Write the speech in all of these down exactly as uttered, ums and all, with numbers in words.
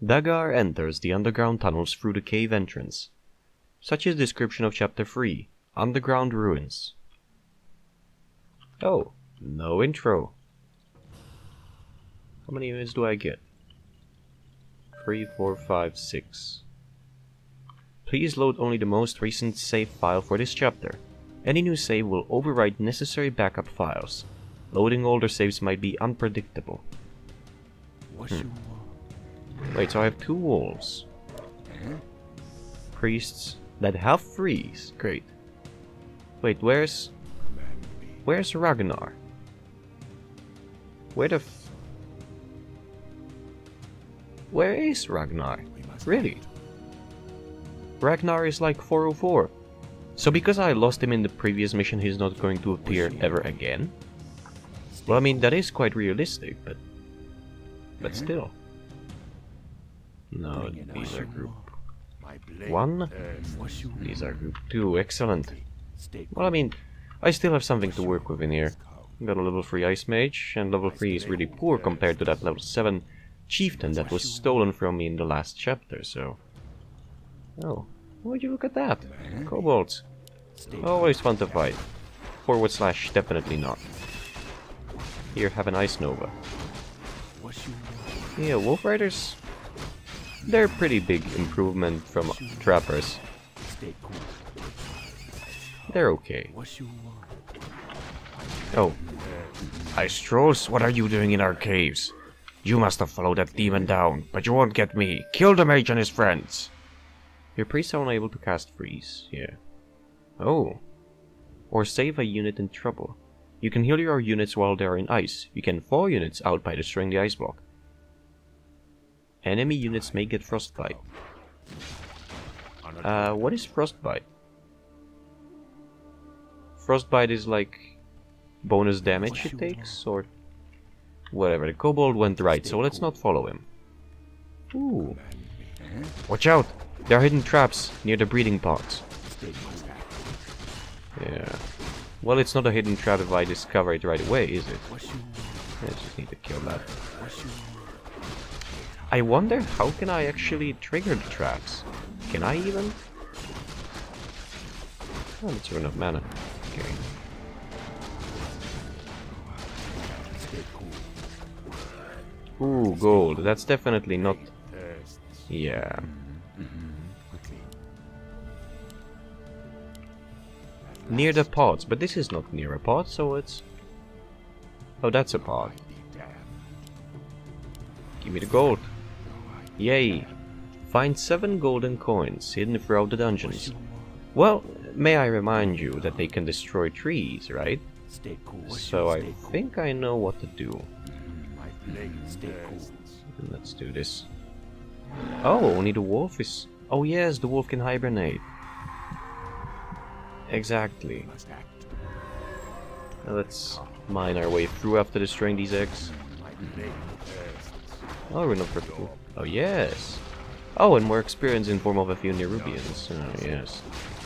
Dagar enters the underground tunnels through the cave entrance. Such is the description of Chapter three, Underground Ruins. Oh, no intro. How many units do I get? three, four, five, six. Please load only the most recent save file for this chapter. Any new save will overwrite necessary backup files. Loading older saves might be unpredictable. Hmm. Wait, so I have two wolves. Priests that have freeze. Great. Wait, where's... Where's Ragnar? Where the f... Where is Ragnar? Really? Ragnar is like four oh four. So because I lost him in the previous mission, he's not going to appear ever again? Well, I mean, that is quite realistic, but... But still. No, these are group one. These are group two. Excellent. Well, I mean, I still have something to work with in here. Got a level three Ice Mage, and level three is really poor compared to that level seven Chieftain that was stolen from me in the last chapter, so... Oh, would you look at that? Kobolds. Always fun to fight. Forward slash, definitely not. Here, have an Ice Nova. Yeah, Wolf Riders... They're a pretty big improvement from Trappers. They're okay. Oh. Icetrolls, what are you doing in our caves? You must have followed that demon down, but you won't get me. Kill the mage and his friends. Your priests are unable to cast freeze. Yeah. Oh. Or save a unit in trouble. You can heal your units while they are in ice. You can thaw units out by destroying the ice block. Enemy units may get frostbite. Uh, what is frostbite? Frostbite is like bonus damage it takes, or whatever. The kobold went right, so let's not follow him. Ooh. Watch out! There are hidden traps near the breeding pods. Yeah. Well, it's not a hidden trap if I discover it right away, is it? I just need to kill that. I wonder how can I actually trigger the traps? Can I even? Oh, let's run out of mana. Okay. Ooh, gold. That's definitely not... Yeah. Near the pods, but this is not near a pod, so it's... Oh, that's a pod. Give me the gold. Yay! Find seven golden coins hidden throughout the dungeons. Well, may I remind you that they can destroy trees, right? So I think I know what to do. Let's do this. Oh, only the wolf is... Oh yes, the wolf can hibernate. Exactly. Now let's mine our way through after destroying these eggs. Oh, we're not vertical. Oh yes. Oh, and more experience in form of a few Nerubians. Oh yes.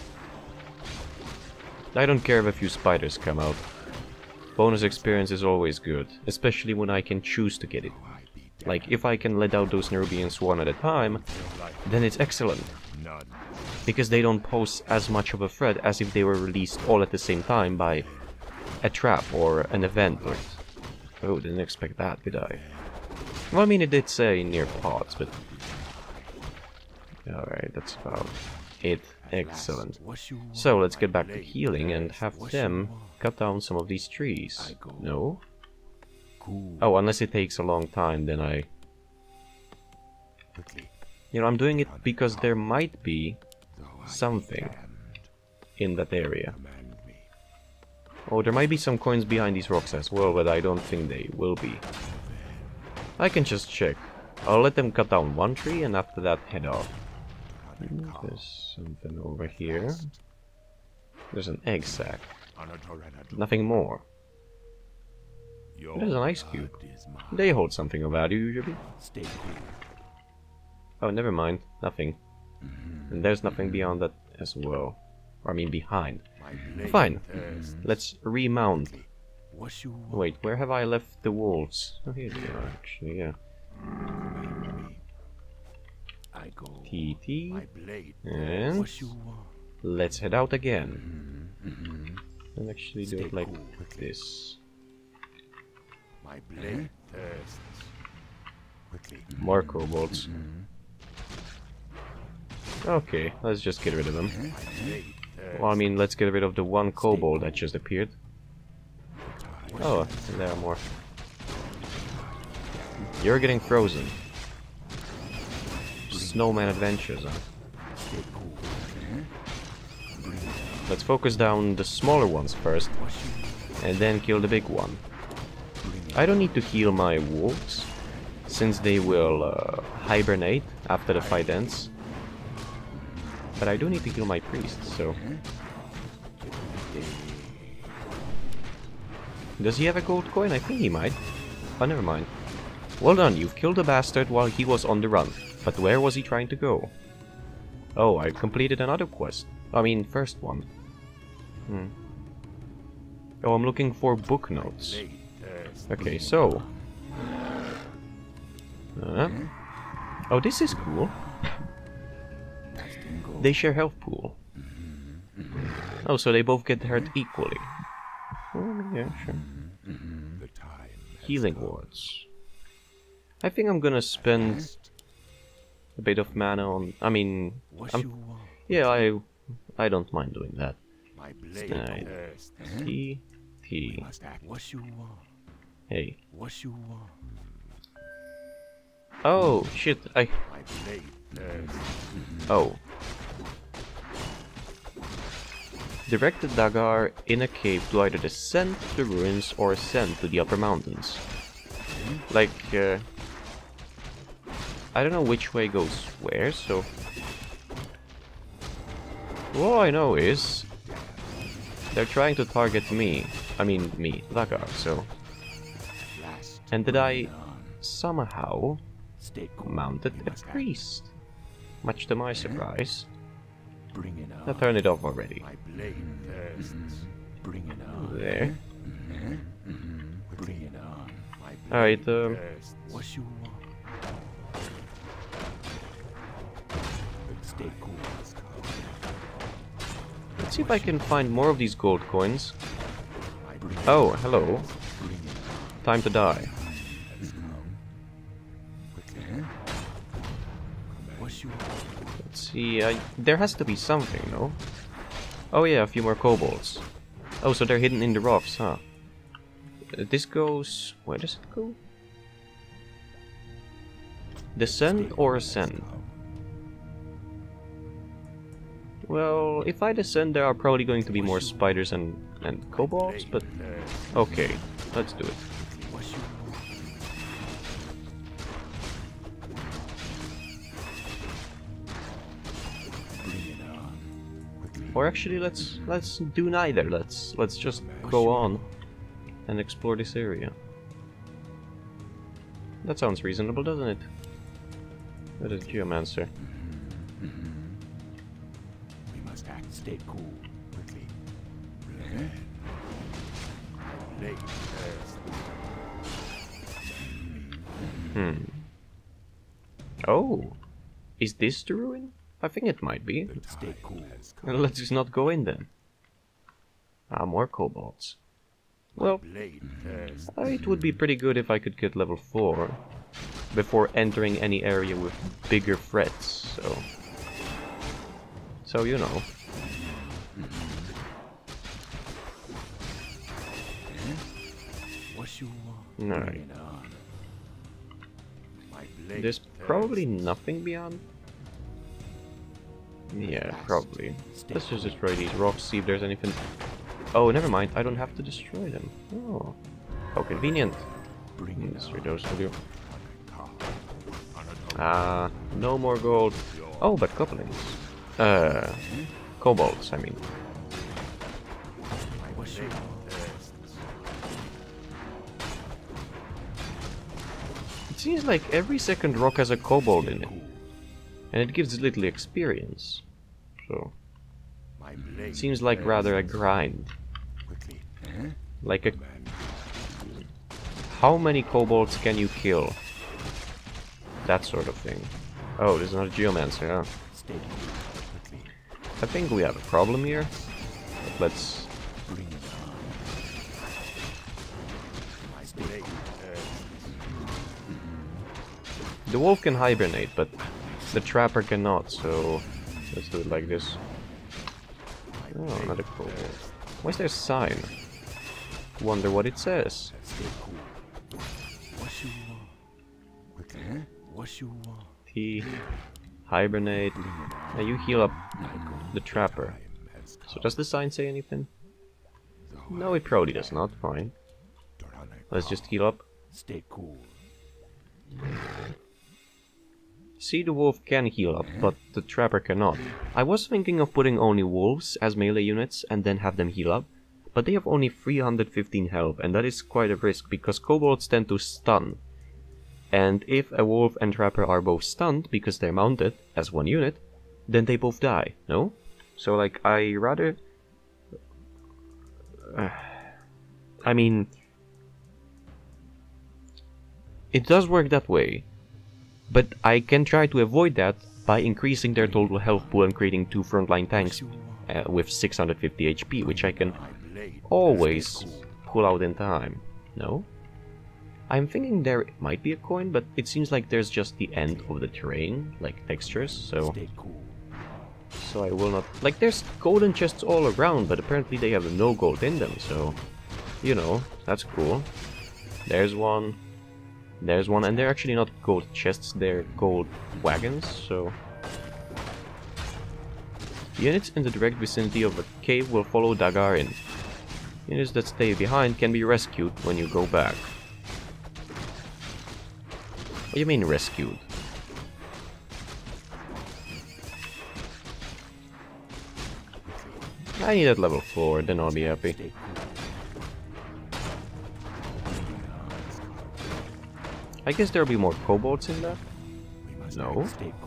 I don't care if a few spiders come out. Bonus experience is always good, especially when I can choose to get it. Like, if I can let out those Nerubians one at a time, then it's excellent. Because they don't pose as much of a threat as if they were released all at the same time by a trap or an event. Or... Oh, didn't expect that, did I? Well, I mean, it did say near pods, but... Alright, that's about it. Excellent. So, let's get back to healing and have them cut down some of these trees. No? Oh, unless it takes a long time, then I... You know, I'm doing it because there might be something in that area. Oh, there might be some coins behind these rocks as well, but I don't think they will be. I can just check. I'll let them cut down one tree and after that head off. There's something over here. There's an egg sac. Nothing more. There's an ice cube. They hold something of value usually. Oh, never mind. Nothing. And there's nothing beyond that as well. Or I mean behind. Fine. Let's remount. Wait, where have I left the wolves? Oh, here they are actually, yeah. T T. And let's head out again. And actually do it like this. More kobolds. Okay, let's just get rid of them. Well, I mean, let's get rid of the one kobold that just appeared. Oh, and there are more. You're getting frozen. Snowman adventures, huh? Let's focus down the smaller ones first, and then kill the big one. I don't need to heal my wolves, since they will uh, hibernate after the fight ends. But I do need to heal my priests, so... Does he have a gold coin? I think he might. Oh, never mind. Well done, you've killed a bastard while he was on the run. But where was he trying to go? Oh, I completed another quest. I mean, first one. Hmm. Oh, I'm looking for book notes. Okay, so... Uh, oh, this is cool. They share health pool. Oh, so they both get hurt equally. Oh, yeah, sure. Healing wards. I think I'm gonna spend a bit of mana on... I mean... I'm, yeah, I I don't mind doing that. Right. T... T... Hey. Oh, shit, I... Oh. Direct the Dagar in a cave to either descend to the ruins or ascend to the upper mountains. Like, uh... I don't know which way goes where, so... All I know is... they're trying to target me. I mean, me, Dagar, so... And did I somehow mounted a priest? Much to my surprise. I turned it off already. There. Alright, um... let's see if I can find more of these gold coins. Oh, hello. Time to die. Let's see, uh, there has to be something, no? Oh yeah, a few more kobolds. Oh, so they're hidden in the rocks, huh? Uh, this goes... where does it go? Descend or ascend? Well, if I descend there are probably going to be more spiders and, and kobolds, but... okay, let's do it. Or actually, let's let's do neither. Let's let's just go on and explore this area. That sounds reasonable, doesn't it? That is Geomancer. We must act. Stay cool. Quickly. Hmm. Oh, is this the ruin? I think it might be. Stay cool. Let's just not go in then. Ah, more kobolds. Well, uh, it would be pretty good if I could get level four before entering any area with bigger threats, so... So, you know. Alright. There's probably nothing beyond. Yeah, probably. Let's just destroy these rocks, see if there's anything... Oh, never mind, I don't have to destroy them. Oh, how convenient. Destroy those for you. Ah, no more gold. Oh, but couplings. Uh, kobolds, I mean. It seems like every second rock has a kobold in it. And it gives little experience, so it seems like rather a grind. Like a... How many kobolds can you kill? That sort of thing. Oh, there's another Geomancer, huh? I think we have a problem here. But let's... The wolf can hibernate, but the trapper cannot, so let's do it like this. Oh, another kobold. Why is there a sign? Wonder what it says. T. Hibernate. Now you heal up the trapper. So does the sign say anything? No, it probably does not. Fine. Let's just heal up. Stay cool. See, the wolf can heal up, but the trapper cannot. I was thinking of putting only wolves as melee units and then have them heal up, but they have only three hundred fifteen health, and that is quite a risk because kobolds tend to stun. And if a wolf and trapper are both stunned because they're mounted as one unit, then they both die, no? So like, I rather... Uh, I mean... It does work that way. But I can try to avoid that by increasing their total health pool and creating two frontline tanks uh, with six hundred fifty H P, which I can always pull out in time. No? I'm thinking there might be a coin, but it seems like there's just the end of the terrain, like textures, so... So I will not... Like, there's golden chests all around, but apparently they have no gold in them, so... You know, that's cool. There's one... There's one, and they're actually not gold chests, they're gold wagons, so... Units in the direct vicinity of a cave will follow Dagar in. Units that stay behind can be rescued when you go back. What do you mean rescued? I need at level four, then I'll be happy. I guess there'll be more kobolds in that? No?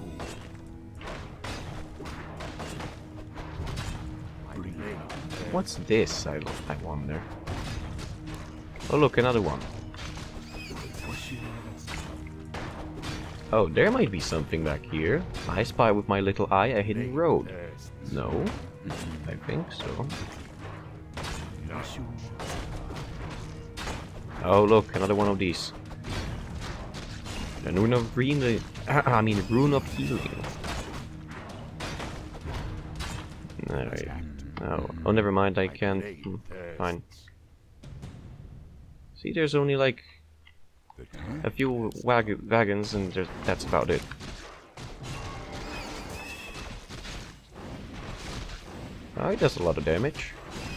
What's this, I, I wonder? Oh look, another one. Oh, there might be something back here. I spy with my little eye a hidden road. No? I think so. Oh look, another one of these. A rune of rune, I mean rune of healing. Alright. Oh, oh, never mind. I can't. Hmm, fine. See, there's only like a few wag wagons, and there's, that's about it. Oh, it does a lot of damage.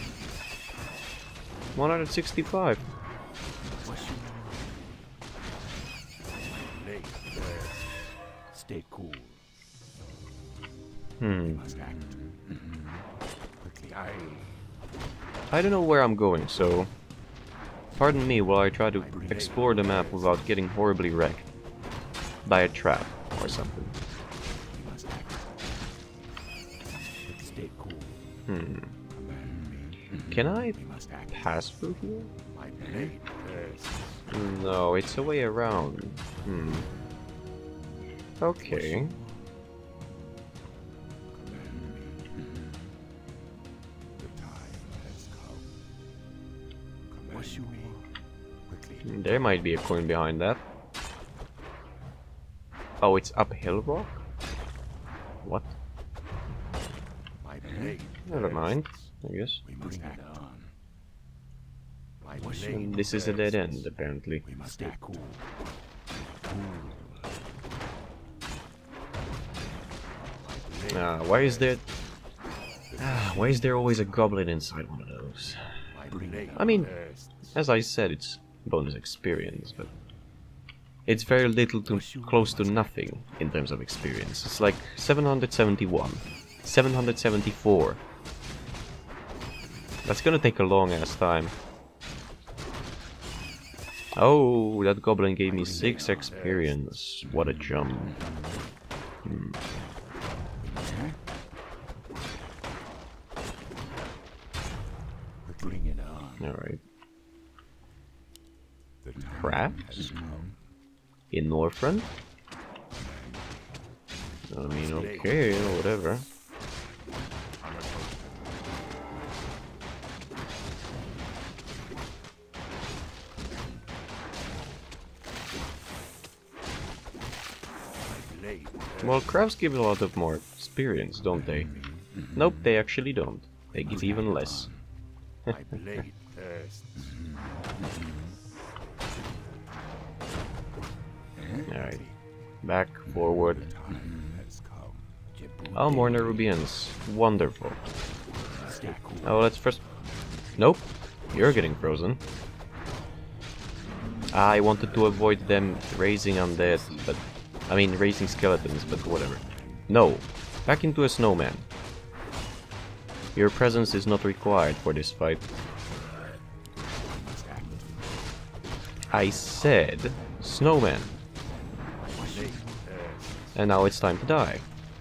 one hundred sixty-five. Stay cool. Hmm. I don't know where I'm going, so pardon me while I try to explore the map without getting horribly wrecked by a trap or something. Hmm. Can I pass through here? No, it's a way around. Hmm. Okay. There might be a coin behind that. Oh, it's uphill rock? What? Never mind, I guess. And this is a dead end, apparently. Ah, why is there... Ah, why is there always a goblin inside one of those? I mean, as I said, it's bonus experience, but it's very little to close to nothing in terms of experience. It's like seven hundred seventy-one, seven hundred seventy-four. That's gonna take a long ass time. Oh, that goblin gave me six experience. What a jump. Hmm. Alright. Crafts? In Northrend? I mean, okay, whatever. Well, crafts give a lot of more experience, don't they? Nope, they actually don't. They give even less. Alright. Back, forward. Oh, more Nerubians. Wonderful. Oh, let's first... Nope. You're getting frozen. I wanted to avoid them raising undead, but... I mean, raising skeletons, but whatever. No. Back into a snowman. Your presence is not required for this fight. I said snowman. And now it's time to die.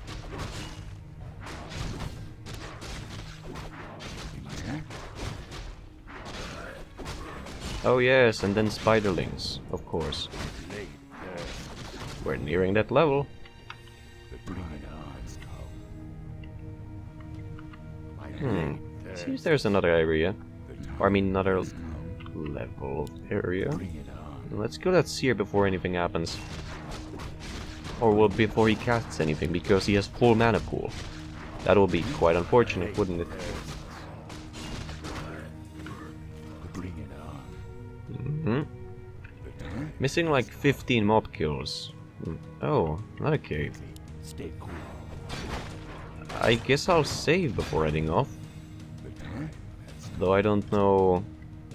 Oh yes, and then spiderlings, of course. We're nearing that level. Hmm. Seems there's another area. Or I mean another level of area. Let's kill that seer before anything happens. Or well, before he casts anything, because he has full mana pool. That will be quite unfortunate, wouldn't it? Mm-hmm. Missing like fifteen mob kills. Oh, not a cave. I guess I'll save before heading off. Though I don't know...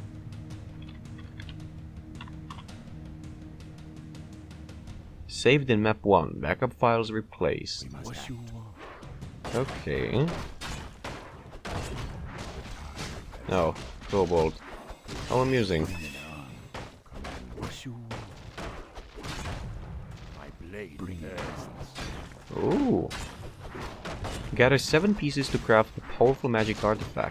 Saved in map one. Backup files replaced. Okay. Oh, Kobold. How amusing. Ooh. Gather seven pieces to craft a powerful magic artifact.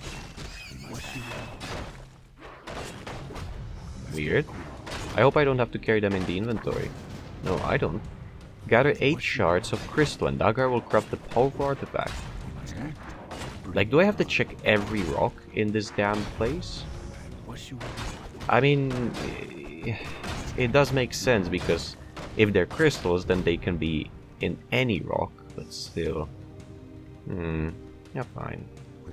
Weird. I hope I don't have to carry them in the inventory. No, I don't. Gather eight shards of crystal and Dagar will craft a powerful artifact. Like, do I have to check every rock in this damn place? I mean, it does make sense because if they're crystals, then they can be in any rock, but still. Hmm, yeah, fine.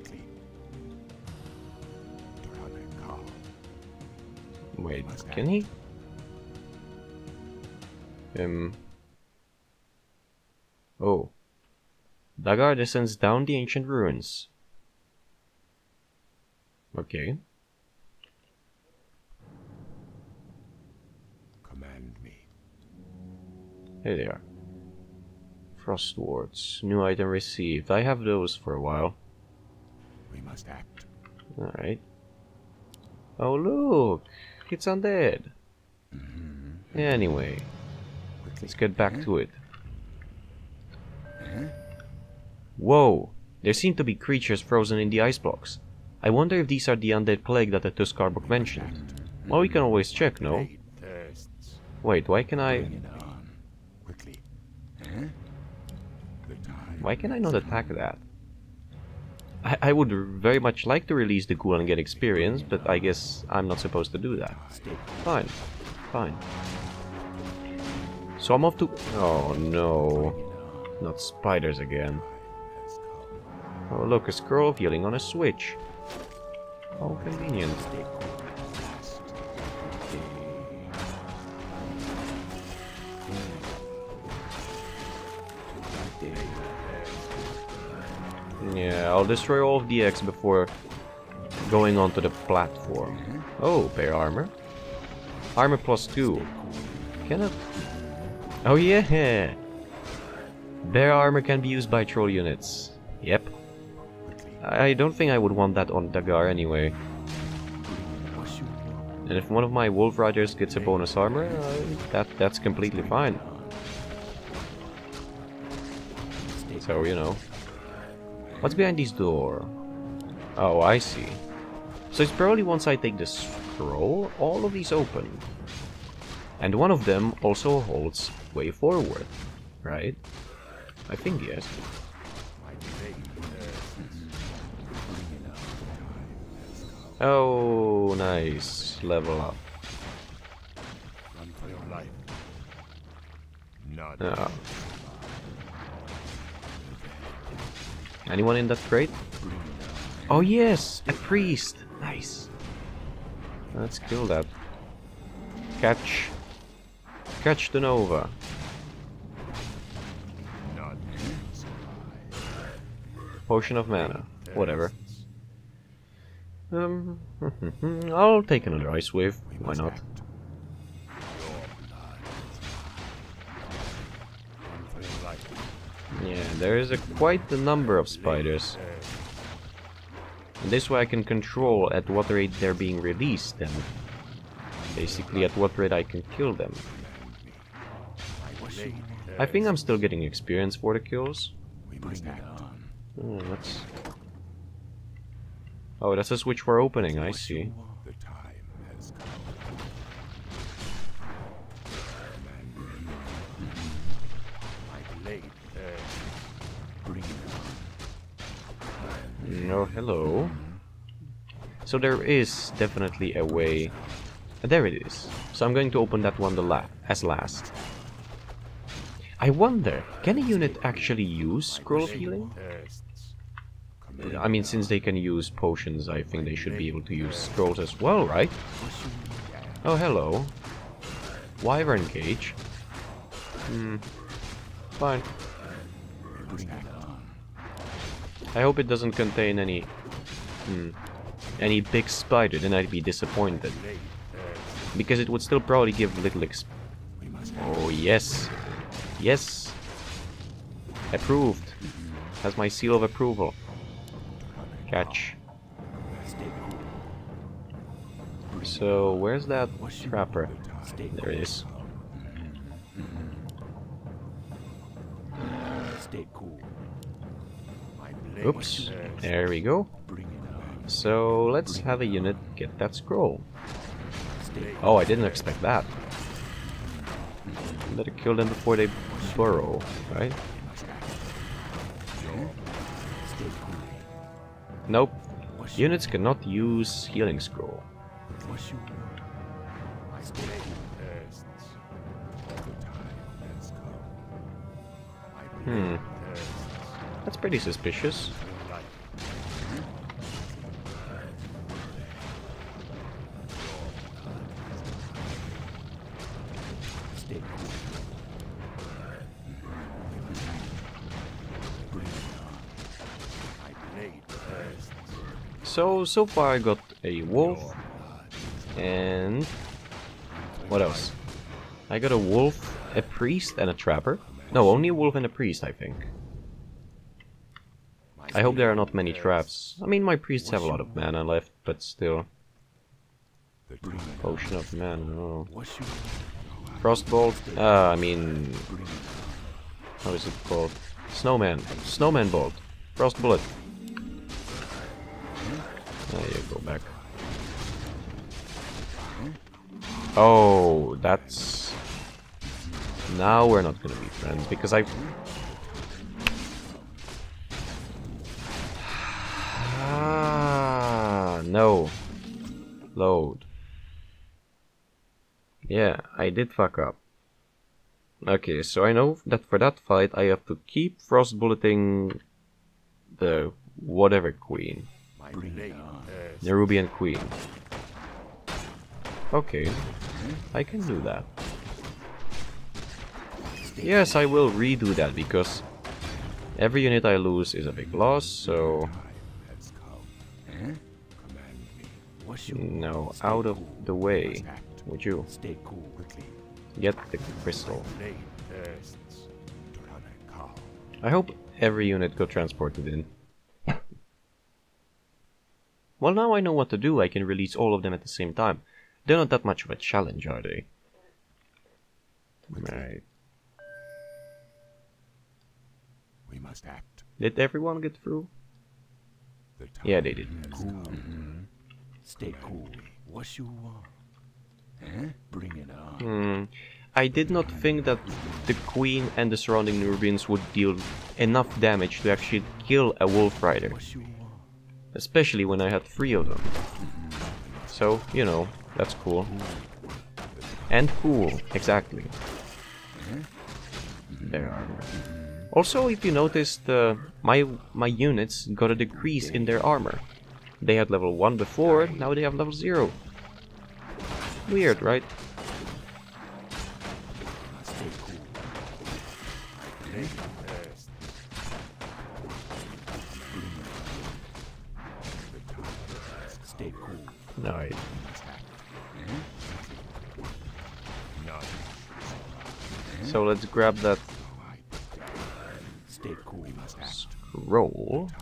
Wait, can he? Um. Oh. Dagar descends down the ancient ruins. Okay. Command me. Here they are. Frost wards. New item received. I have those for a while. We must act. Alright. Oh look! It's undead! Mm-hmm. Anyway. Let's get back to it. Whoa! There seem to be creatures frozen in the ice blocks. I wonder if these are the undead plague that the Tuskarr book mentioned. Well, we can always check, no? Wait, why can I... Why can I not attack that? I, I would very much like to release the ghoul and get experience, but I guess I'm not supposed to do that. Fine. Fine. So I'm off to... Oh no. Not spiders again. Oh look, a scroll of healing on a switch. How convenient. Yeah, I'll destroy all of the X before going onto the platform. Oh, bear armor. Armor plus two. Can it... Oh yeah! Bear armor can be used by troll units. Yep. I don't think I would want that on Dagar anyway. And if one of my wolf riders gets a bonus armor, uh, that that's completely fine. So, you know. What's behind this door? Oh, I see. So it's probably once I take the scroll, all of these open. And one of them also holds way forward, right? I think yes. Oh, nice. Level up. Run for your life. Not Oh. Anyone in that crate? Oh yes, a priest. Nice. Let's kill that. Catch. Catch the Nova. not Potion of mana. Whatever. Um, I'll take another ice wave. Why not? Yeah, there is a quite a number of spiders. And this way I can control at what rate they're being released and basically at what rate I can kill them. I think I'm still getting experience for the kills. We must act. Oh, that's... Oh, that's a switch for opening, I see. The time has come. My blade. Bring it on. No, hello. So there is definitely a way. There it is. So I'm going to open that one the la as last. I wonder, can a unit actually use scroll of healing? I mean, since they can use potions, I think they should be able to use scrolls as well, right? Oh, hello. Wyvern cage. Hmm. Fine. I hope it doesn't contain any... Hmm. Any big spider, then I'd be disappointed. Because it would still probably give little exp... Oh, yes. Yes. Approved. Has my seal of approval. Catch. So, where's that trapper? There it is. Oops. There we go. So, let's have a unit get that scroll. Oh, I didn't expect that. Better kill them before they burrow, right? Nope. Units cannot use healing scroll. Hmm. That's pretty suspicious. So, so far I got a wolf, and what else? I got a wolf, a priest, and a trapper. No, only a wolf and a priest, I think. I hope there are not many traps. I mean, my priests have a lot of mana left, but still. Potion of mana, oh. Frostbolt, uh, I mean... How is it called? Snowman. Snowman Bolt. Frost Bullet. There you go, back. Oh, that's... Now we're not gonna be friends, because I... Ah, no. Load. Yeah, I did fuck up. Okay, so I know that for that fight I have to keep frost bulleting the whatever queen. The Nerubian queen. Okay, I can do that. Yes, I will redo that because every unit I lose is a big loss, so... No, out of the way, would you? Get the crystal. I hope every unit got transported in. Well, now I know what to do. I can release all of them at the same time. They're not that much of a challenge, are they? Right. We must act. Did everyone get through? The time Yeah, they did. has come. Stay cool. What you want? Eh? Bring it on. Hmm. I did not think that the Queen and the surrounding Nubians would deal enough damage to actually kill a Wolf Rider. Especially when I had three of them. So, you know, that's cool. And cool, exactly. There. Also, if you noticed, uh, my my units got a decrease in their armor. They had level one before, now they have level zero. Weird, right? Alright. So let's grab that scroll.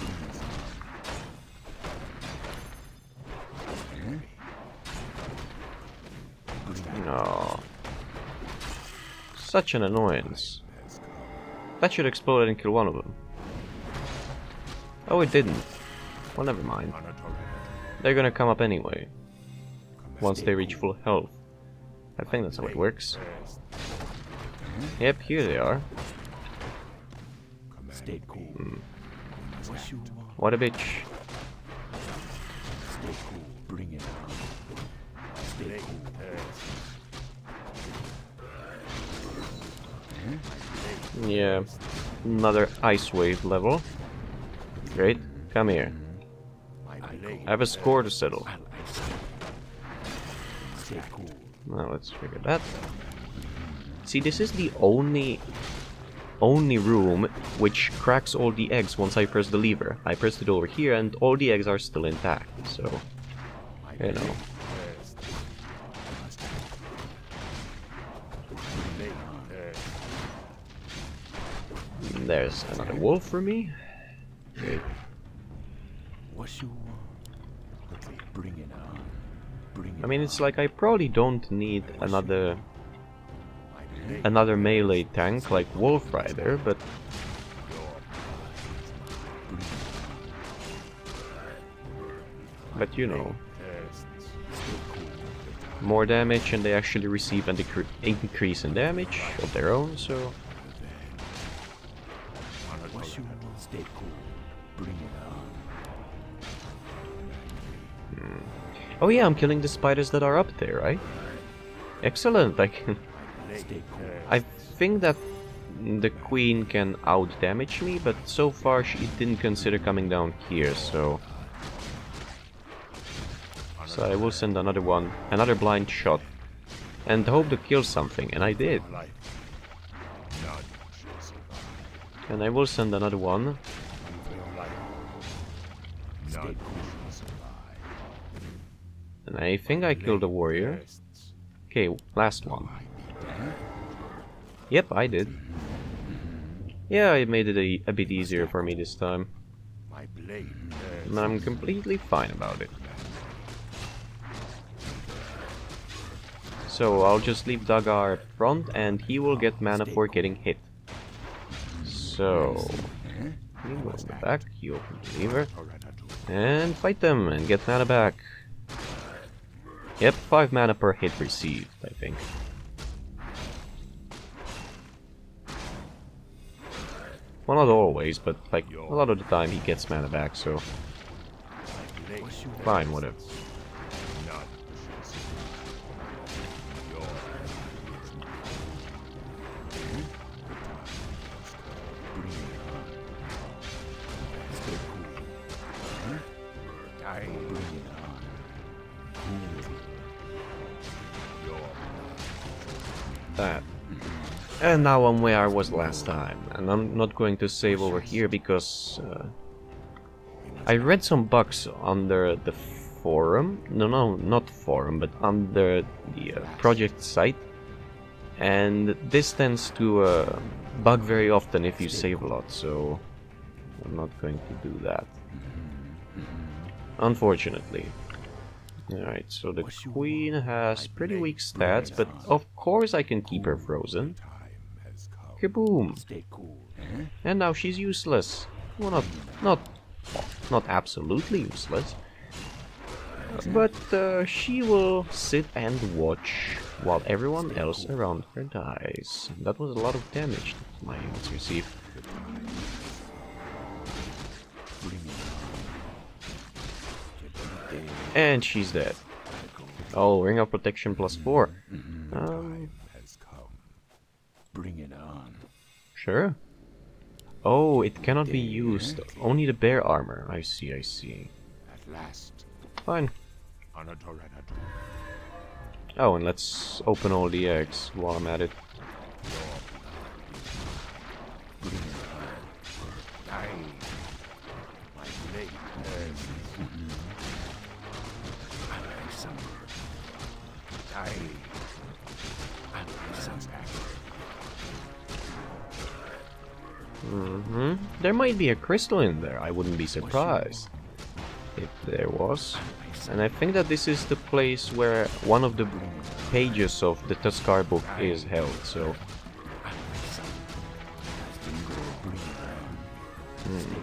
No. Such an annoyance. That should explode and kill one of them. Oh, it didn't. Well, never mind. They're gonna come up anyway. Once they reach full health. I think that's how it works. Yep, here they are. Hmm. What a bitch. Yeah, another ice wave level. Great, come here. I have a score to settle. Now let's figure that. See, this is the only only room which cracks all the eggs once I press the lever. I pressed it over here and all the eggs are still intact, so you know. There's another wolf for me. Okay. I mean, it's like I probably don't need another another melee tank like Wolf Rider, but but you know, more damage, and they actually receive an increase in damage of their own, so. Hmm. Oh yeah, I'm killing the spiders that are up there, right? Excellent. Like, I think that the Queen can out damage me, but so far she didn't consider coming down here, so so I will send another one, another blind shot, and hope to kill something, and I did. And I will send another one. And I think I killed a warrior. Okay, last one. Yep, I did. Yeah, it made it a, a bit easier for me this time. And I'm completely fine about it. So I'll just leave Dagar up front and he will get mana for getting hit. So you move in the back, you open the lever, and fight them and get mana back. Yep, five mana per hit received, I think. Well, not always, but like a lot of the time he gets mana back, so fine, whatever. That. And now I'm where I was last time, and I'm not going to save over here because uh, I read some bugs under the forum, no no not forum, but under the uh, project site, and this tends to uh, bug very often if you save a lot, so I'm not going to do that, unfortunately. Alright, so the Queen has pretty weak stats, but of course I can keep her frozen. Kaboom! And now she's useless. Well, not, not, not absolutely useless. But uh, she will sit and watch while everyone else around her dies. That was a lot of damage that my units received. And she's dead. Oh, ring of protection plus four. Um, has come. Bring it on. Sure. Oh, it cannot be used. Only the bear armor. I see, I see. At last. Fine. Oh, and let's open all the eggs while I'm at it. Mm-hmm. There might be a crystal in there. I wouldn't be surprised if there was. And I think that this is the place where one of the pages of the Tuskarr book is held, so... Hmm.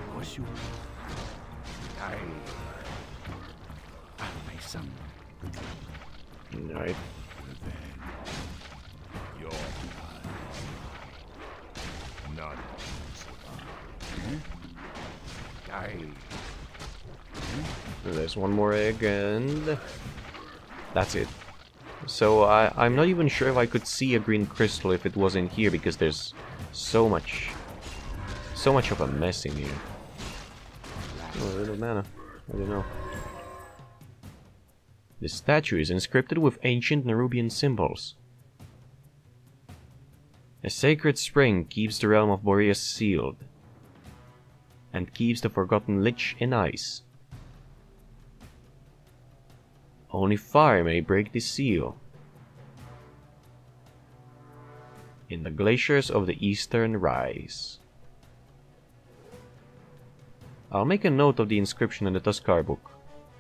Right. There's one more egg and that's it. So I, I'm not even sure if I could see a green crystal if it was in here, because there's so much so much of a mess in here. Oh, a little mana. I don't know. The statue is inscripted with ancient Nerubian symbols. A sacred spring keeps the realm of Boreas sealed and keeps the forgotten lich in ice. Only fire may break the seal. In the glaciers of the eastern rise. I'll make a note of the inscription in the Tuskarr book.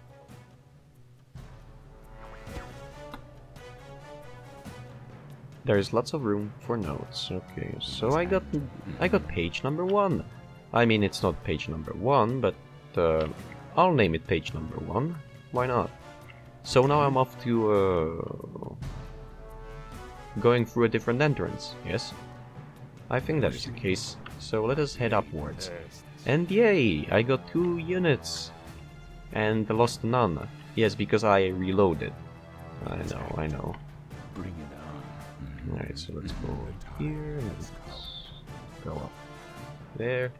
There's lots of room for notes. Okay, so I got I got page number one. I mean, it's not page number one, but uh, I'll name it page number one. Why not? So now I'm off to uh, going through a different entrance. Yes, I think that is the case. So let us head upwards. And yay! I got two units and lost none. Yes, because I reloaded. I know, I know. Bring it on. Alright, so let's go here and let's go up there.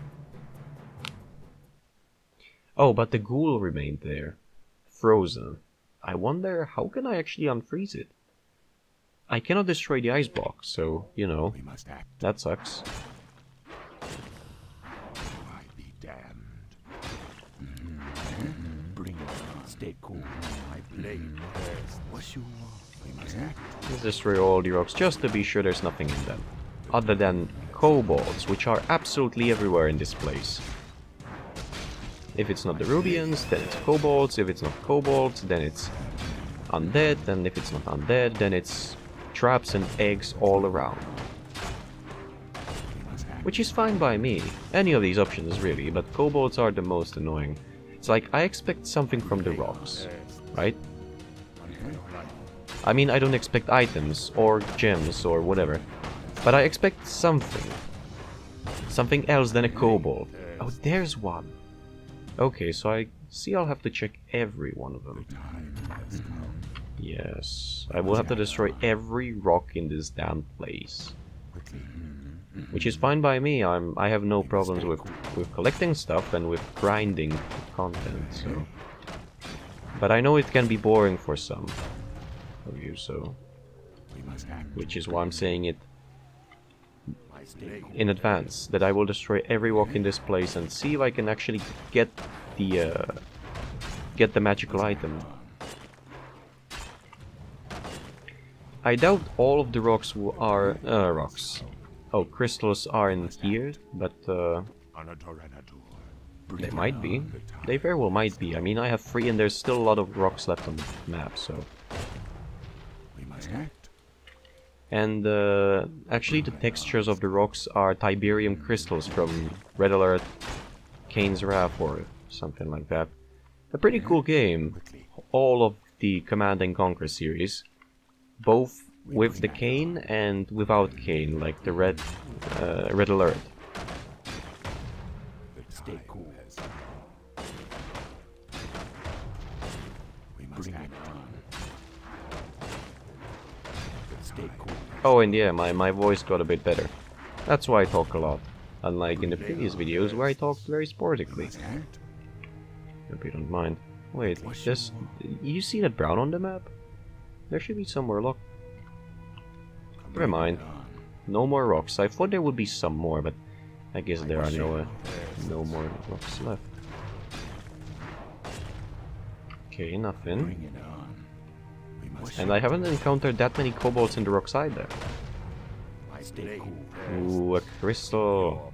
Oh, but the ghoul remained there, frozen. I wonder, how can I actually unfreeze it? I cannot destroy the ice block, so, you know, We must act. that sucks. I be damned. Bring it on. Stay cool. My blade bears what you want. We must act. Let's destroy all the rocks just to be sure there's nothing in them. Other than kobolds, which are absolutely everywhere in this place. If it's not the Rubians, then it's kobolds. If it's not kobolds, then it's undead. And if it's not undead, then it's traps and eggs all around. Which is fine by me. Any of these options really, but kobolds are the most annoying. It's like, I expect something from the rocks, right? I mean, I don't expect items or gems or whatever, but I expect something. Something else than a kobold. Oh, there's one. Okay, so I see I'll have to check every one of them. Yes, I will have to destroy every rock in this damn place. Which is fine by me. I'm I have no problems with with collecting stuff and with grinding content, so. But I know it can be boring for some of you, so. Which is why I'm saying it in advance, that I will destroy every rock in this place and see if I can actually get the uh, get the magical item. I doubt all of the rocks are uh, rocks. Oh, crystals are in here, but uh, they might be. They very well might be. I mean, I have three, and there's still a lot of rocks left on the map, so. We must act. And uh, actually the textures of the rocks are Tiberium crystals from Red Alert, Kane's Wrath or something like that. A pretty cool game, all of the Command and Conquer series, both with the cane and without cane, like the red, uh, red alert. Stay cool. We must act on. Stay cool. Oh, and yeah, my, my voice got a bit better. That's why I talk a lot, unlike in the previous videos where I talked very sporadically. Hope you don't mind. Wait, this... You see that brown on the map? There should be somewhere locked. Never mind. No more rocks. I thought there would be some more, but I guess there are no, uh, no more rocks left. Okay, nothing. And I haven't encountered that many kobolds in the rocks either. Ooh, a crystal.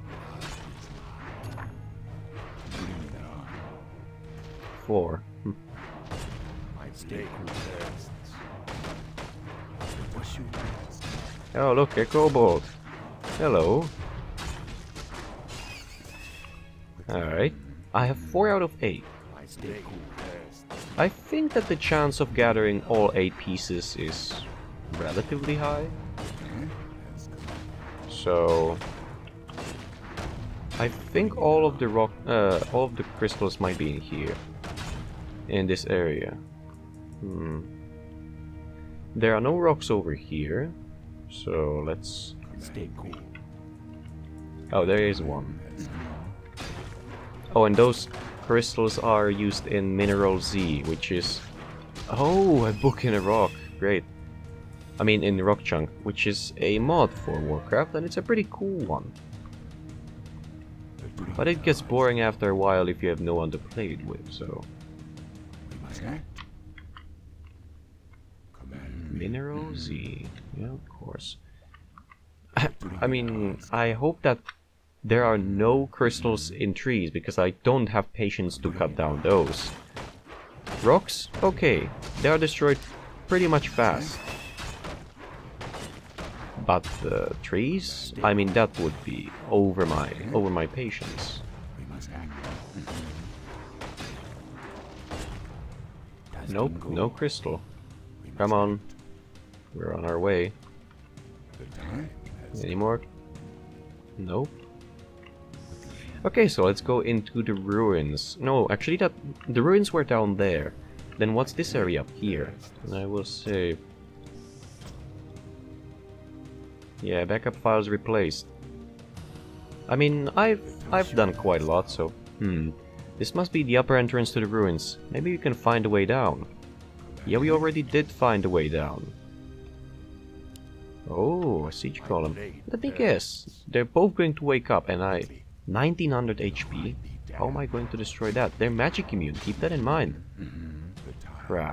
Four. Hm. Oh, look, a kobold. Hello. Alright. I have four out of eight. I think that the chance of gathering all eight pieces is relatively high. So I think all of the rock, uh, all of the crystals might be in here, in this area. Hmm. There are no rocks over here, so let's. Stay cool. Oh, there is one. Oh, and those crystals are used in Mineral Z, which is... Oh, a book in a rock. Great. I mean, in Rock Chunk, which is a mod for Warcraft, and it's a pretty cool one. But it gets boring after a while if you have no one to play it with, so... Mineral Z. Yeah, of course. I mean, I hope that there are no crystals in trees, because I don't have patience to cut down those. Rocks? Okay. They are destroyed pretty much fast. But uh, trees? I mean, that would be over my over my patience. Nope, no crystal. Come on. We're on our way. Any more? Nope. Okay, so let's go into the ruins. No, actually that the ruins were down there. Then what's this area up here? And I will save. Yeah, backup files replaced. I mean, I've I've done quite a lot, so hmm. This must be the upper entrance to the ruins. Maybe we can find a way down. Yeah, we already did find a way down. Oh, a siege column. Let me guess. They're both going to wake up, and I... nineteen hundred H P? How am I going to destroy that? They're magic immune, keep that in mind. Crap.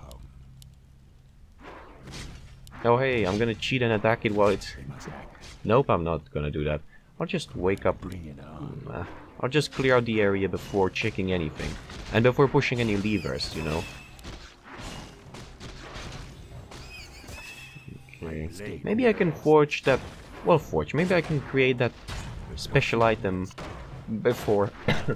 Oh hey, I'm gonna cheat and attack it while it's... Nope, I'm not gonna do that. I'll just wake up... Uh, I'll just clear out the area before checking anything. And before pushing any levers, you know. Okay. Maybe I can forge that... Well, forge. Maybe I can create that special item before...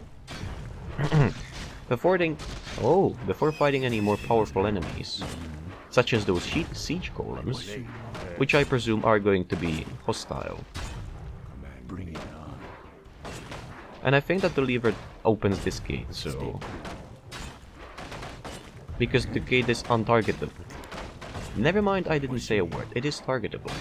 before they... Oh, before fighting any more powerful enemies. Such as those siege columns, which I presume are going to be hostile. And I think that the lever opens this gate, so... Because the gate is untargetable. Never mind, I didn't say a word. It is targetable.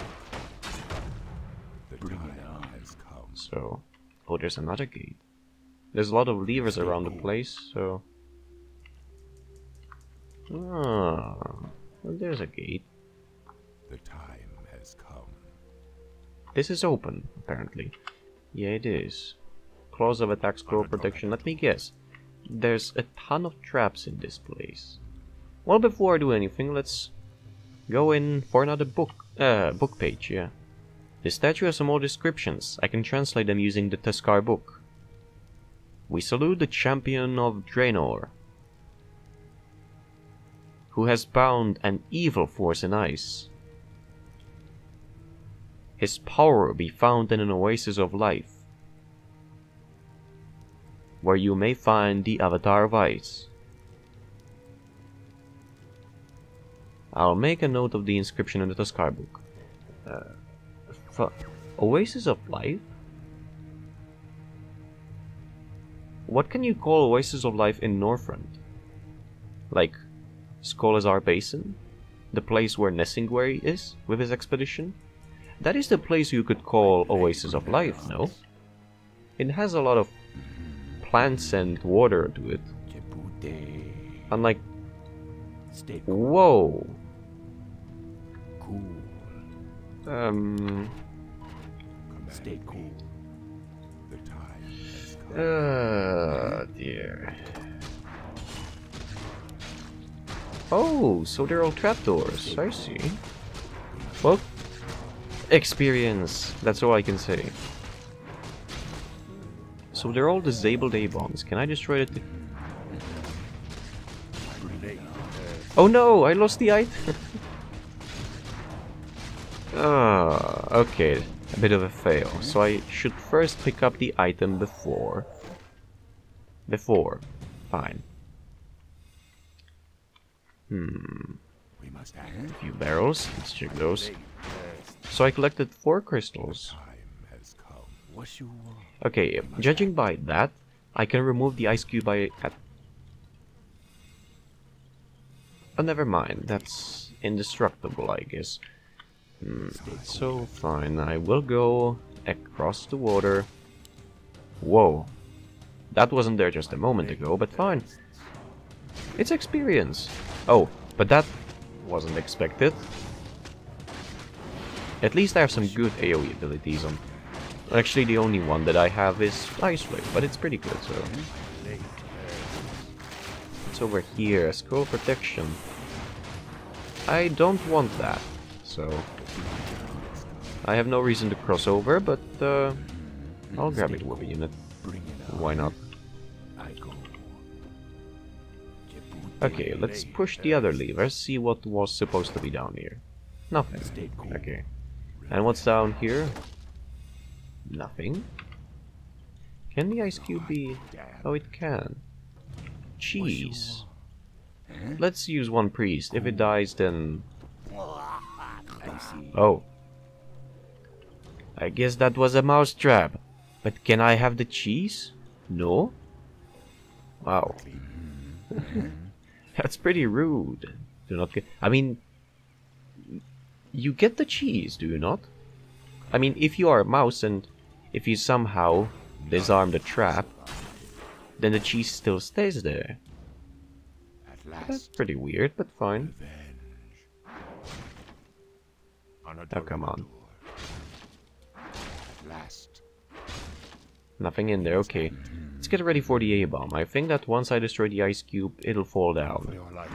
So... Oh, there's another gate. There's a lot of levers around the place, so... Ah, well, there's a gate. The time has come. This is open, apparently. Yeah, it is. Clause of attack, scroll protection. Let me guess. There's a ton of traps in this place. Well, before I do anything, let's go in for another book. Uh, book page, yeah. This statue has some more descriptions. I can translate them using the Tuskarr book. We salute the champion of Draenor, who has bound an evil force in ice. His power be found in an oasis of life, where you may find the Avatar of Ice. I'll make a note of the inscription in the Tuskarr book. Uh, Oasis of Life? What can you call Oasis of Life in Northrend? Like Skolazar Basin? The place where Nessingwary is with his expedition? That is the place you could call Oasis of Life, no? It has a lot of plants and water to it. Unlike... Whoa! Um... Stay cool. The time has come. Uh, dear. Oh, so they're all trapdoors. I see. Well, experience. That's all I can say. So they're all disabled A-bombs. Can I destroy it? Oh no! I lost the item. Ah, okay. A bit of a fail. So I should first pick up the item before. Before. Fine. Hmm. We must act. A few barrels. Let's check those. So I collected four crystals. Time has come. What you want? Okay, judging by that, I can remove the ice cube I at. Oh, never mind. That's indestructible, I guess. Hmm. So fine. I will go across the water. Whoa. That wasn't there just a moment ago, but fine. It's experience. Oh, but that wasn't expected. At least I have some good AoE abilities on. Actually, the only one that I have is Ice Flame, but it's pretty good, so... It's over here, Scroll Protection. I don't want that, so... I have no reason to cross over, but uh, I'll grab it with a unit. Why not? Okay, let's push the other levers, see what was supposed to be down here. Nothing. Okay. And what's down here? Nothing. Can the ice cube be... Oh, it can. Cheese. Let's use one priest. If it dies, then... Oh. I guess that was a mousetrap. But can I have the cheese? No? Wow. That's pretty rude. Do not get... I mean... You get the cheese, do you not? I mean, if you are a mouse and if you somehow disarm the trap, then the cheese still stays there. That's pretty weird, but fine. Oh, come on. Nothing in there, okay. Let's get ready for the A-bomb. I think that once I destroy the ice cube, it'll fall down.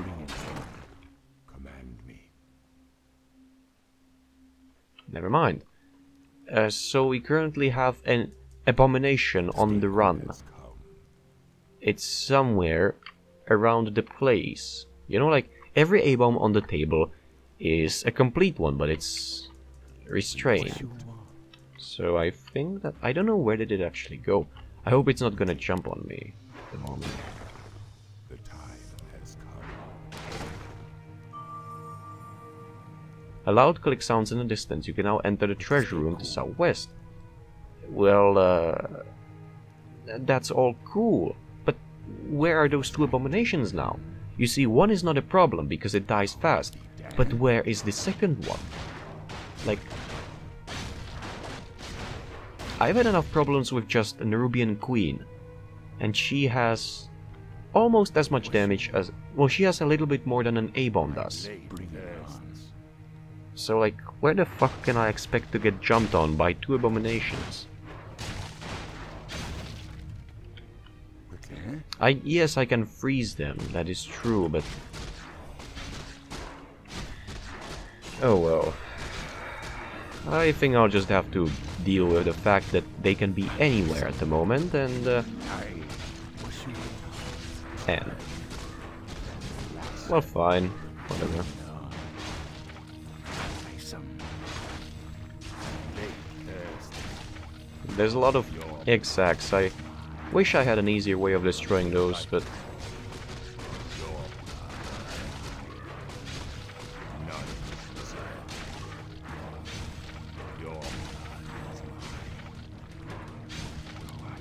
Never mind. Uh, so we currently have an abomination on the run. It's somewhere around the place. You know, like, every A-bomb on the table is a complete one, but it's restrained. So I think that... I don't know where did it actually go. I hope it's not gonna jump on me at the moment. The time has come. A loud click sounds in the distance. You can now enter the treasure room to southwest. Well, uh... that's all cool. But where are those two abominations now? You see, one is not a problem because it dies fast. But where is the second one? Like... I've had enough problems with just a Nerubian Queen. And she has almost as much damage as... Well, she has a little bit more than an A-bomb does. So, like, where the fuck can I expect to get jumped on by two abominations? I yes, I can freeze them, that is true, but... Oh well. I think I'll just have to deal with the fact that they can be anywhere at the moment, and... Uh, and... Well, fine. Whatever. There's a lot of egg sacks. I wish I had an easier way of destroying those, but...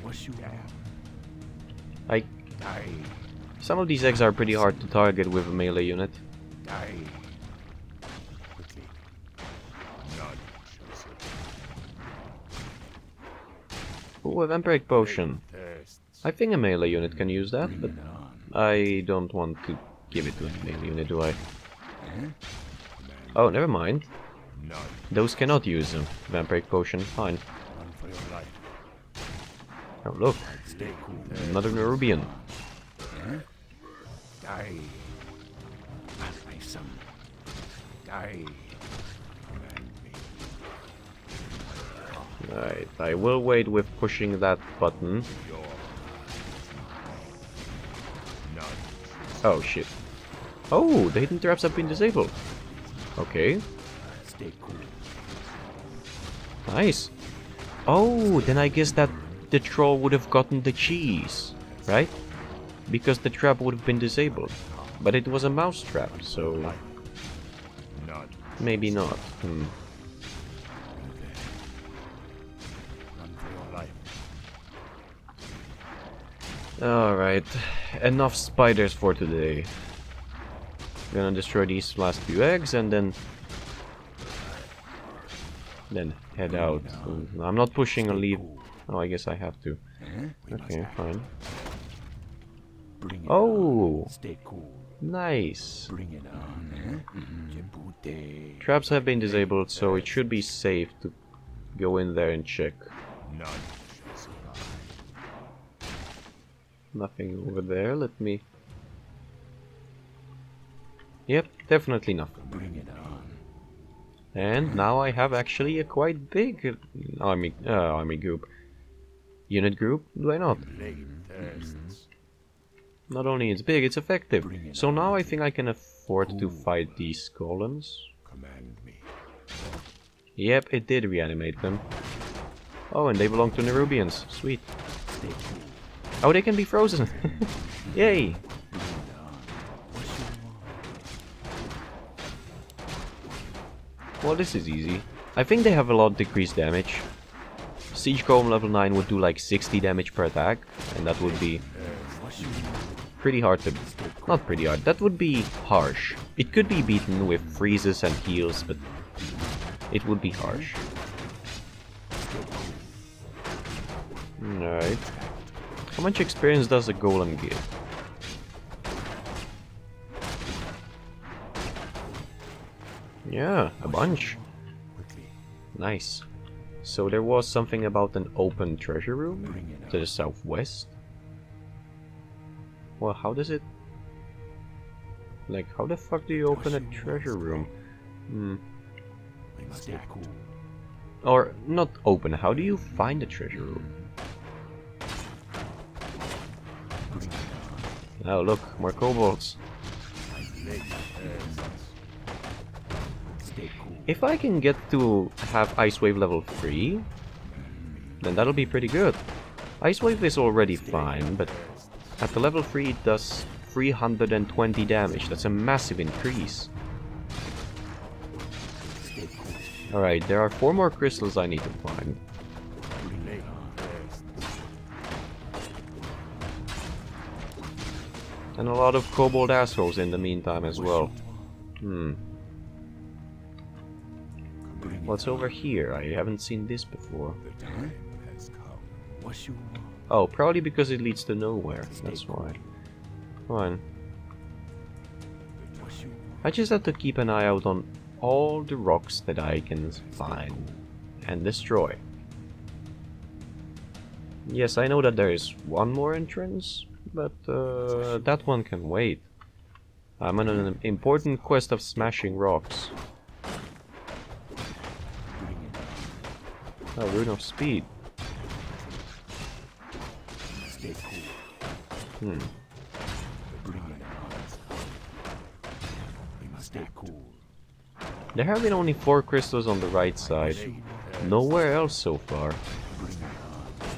What you want? I... Die. Some of these eggs are pretty hard to target with a melee unit. Die. Quickly. None shall survive. Ooh, a Vampiric Potion. Thirsts. I think a melee unit can use that, but Bring it on. I don't want to give it to a melee unit, do I? Huh? Oh, never mind. None. Those cannot use a Vampiric Potion. Fine. Run for your life. Oh, look. Stay cool. Another Nerubian. Huh? Die. As my son. Die. Command me. Right, I will wait with pushing that button. Your none. Oh, shit. Oh, the hidden traps have been disabled. Okay, Stay cool. nice. Oh, then I guess that the troll would have gotten the cheese, right? Because the trap would have been disabled. But it was a mouse trap, so None. maybe not. Hmm. Run for your life. Alright, enough spiders for today. Gonna destroy these last few eggs and then... Then head out. I'm not pushing a lead. Oh, I guess I have to. Huh? We must Okay, act. fine. Bring it Oh, on. Stay cool. nice. Bring it on. Huh? Jebute. Traps have been disabled, so it should be safe to go in there and check. None shall survive. Nothing over there, let me... Yep, definitely nothing. Bring it on. And now I have actually a quite big uh, army uh, army group. Unit group, do I not? Blade thirsts. Not only it's big, it's effective. Bring it So on. now I think I can afford to fight these golems. Command me. Yep, it did reanimate them. Oh, and they belong to Nerubians. Sweet. Stay cool. Oh, they can be frozen. Yay! Bring it on. What you want? Well, this is easy. I think they have a lot decreased damage. Siege Golem level nine would do like sixty damage per attack, and that would be What you want? pretty hard to... Not pretty hard, that would be harsh. It could be beaten with freezes and heals, but it would be harsh. Alright. How much experience does a golem give? Yeah, a bunch. Quickly. Nice. So there was something about an open treasure room Bring it to on. the southwest. Well, how does it... Like, how the fuck do you open a treasure room? Hmm. We must stay cool. Or, not open, how do you find a treasure room? Bring it on. Oh, look, more kobolds. Blade thirsts. Stay cool. If I can get to have Ice Wave level three, then that'll be pretty good. Ice Wave is already fine, but at the level three it does three hundred twenty damage. That's a massive increase. Stay cool. Alright, there are four more crystals I need to find. Blade thirsts. And a lot of kobold assholes in the meantime as well. Hmm. Bring it What's over here? I haven't seen this before. The time has come. What you want? Oh, probably because it leads to nowhere. That's why. Fine. What you want? I just have to keep an eye out on all the rocks that I can find and destroy. Yes, I know that there is one more entrance, but uh, that one can wait. I'm on an important quest of smashing rocks. Bring it on. Oh, Rune of Speed. Stay cool. Hmm. Bring it on. We must stay cool. There have been only four crystals on the right side. Blade thirsts. Nowhere else so far. Bring it on.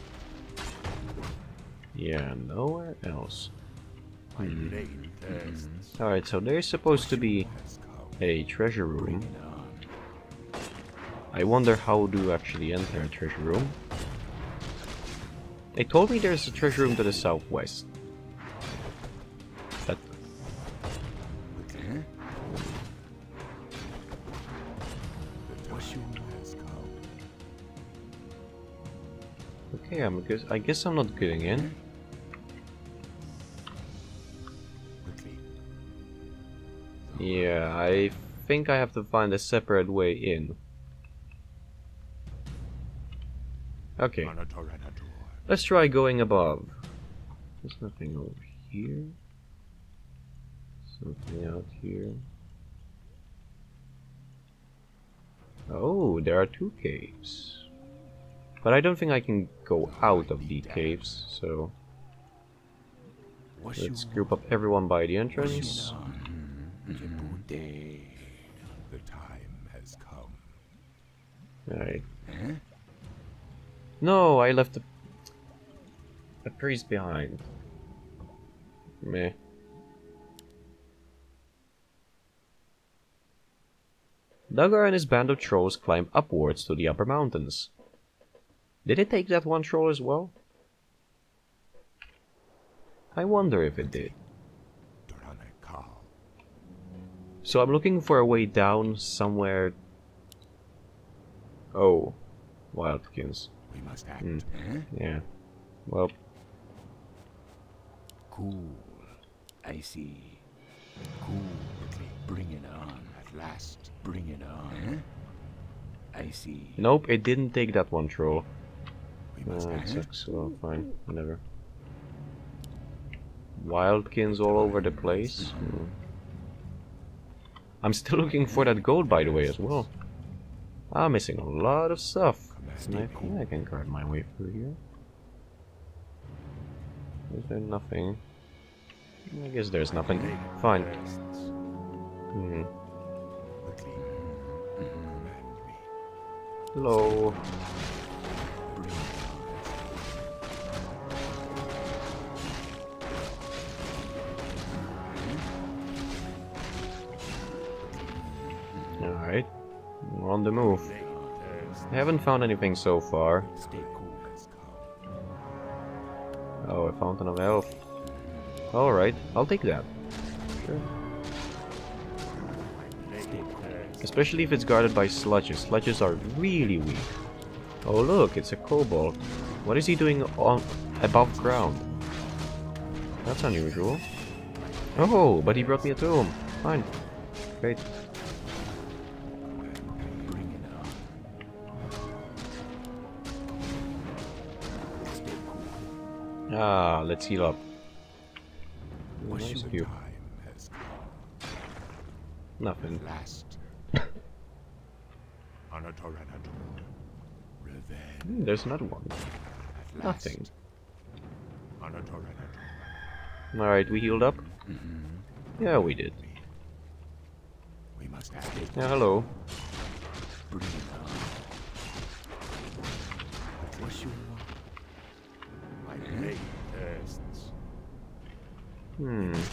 Yeah, nowhere else. My blade thirsts. Alright, so there's supposed to be Has come. a treasure Bring room. it on. I wonder how to actually enter a treasure room. They told me there's a treasure room to the southwest. But okay, I'm guess I guess I'm not getting in. Yeah, I think I have to find a separate way in. Okay. Let's try going above. There's nothing over here. Something out here. Oh, there are two caves. But I don't think I can go out of the caves, so... Let's group up everyone by the entrance. The time has come. Alright. No, I left the, the priest behind. Meh. Dagar and his band of trolls climb upwards to the upper mountains. Did it take that one troll as well? I wonder if it did. So I'm looking for a way down somewhere. Oh, wildkins. We must act. Mm. Eh? Yeah. Well. Cool. I see. Cool. Bring it on. At last. Bring it on. Eh? I see. Nope, it didn't take that one troll. We must Oh, act. that sucks. Well, fine. Whatever. Wildkins all over the place. Hmm. I'm still looking for that gold, by the way, as well. I'm missing a lot of stuff. And I think I can guard my way through here. Is there nothing? I guess there's nothing. Fine. Hmm. Hello. Alright. We're on the move. I haven't found anything so far. Oh, a fountain of health. Alright, I'll take that. Sure. Especially if it's guarded by sludges. Sludges are really weak. Oh look, it's a kobold. What is he doing on above ground? That's unusual. Oh, but he brought me a tomb. Fine. Great. Ah, let's heal up. Nice view. Nothing. Hmm, there's another one. Nothing. Alright, we healed up? Yeah, we did. Yeah, hello. Hmm.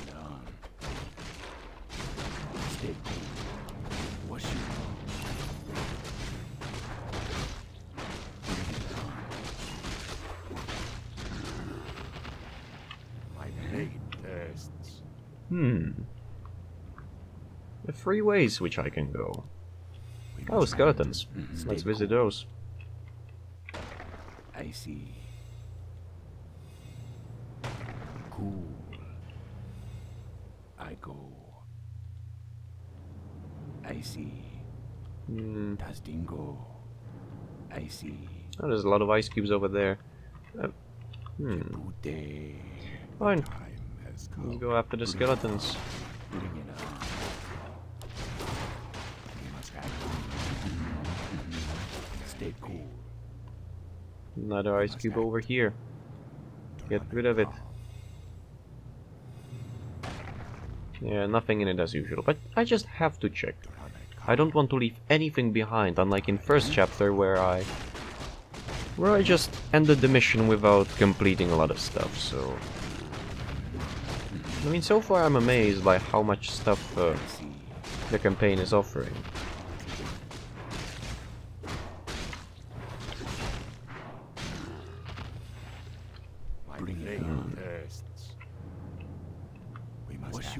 Hmm. The three ways which I can go. Oh, skeletons. Let's visit those. I see. Cool. I go. I see. Hmm. Das Dingo. I see. Oh, there's a lot of ice cubes over there. Uh, hmm. Fine. Let's go after the skeletons. Stay cool. Another ice cube over here. Get rid of it. Yeah, nothing in it as usual, but I just have to check. I don't want to leave anything behind, unlike in first chapter where I... where I just ended the mission without completing a lot of stuff, so... I mean, so far I'm amazed by how much stuff uh, the campaign is offering. Bring it on. We must act.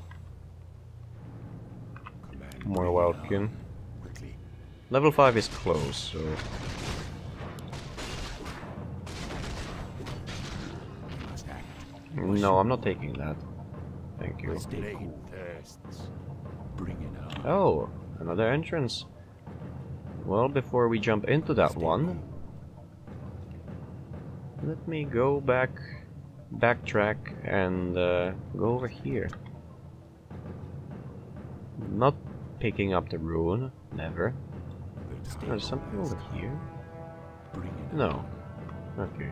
More wildkin. Level five is close, so... No, I'm not taking that. Thank you. Oh, another entrance. Well, before we jump into that one, let me go back, backtrack, and uh, go over here. Not picking up the rune, never. There's something over here. No. Okay.